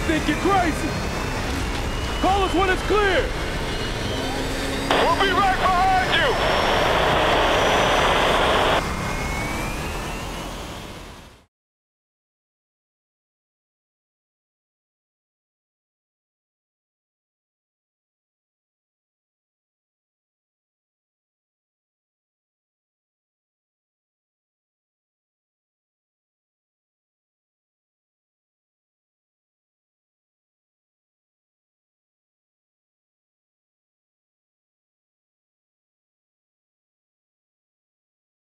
think you're crazy. Call us when it's clear. We'll be right behind you.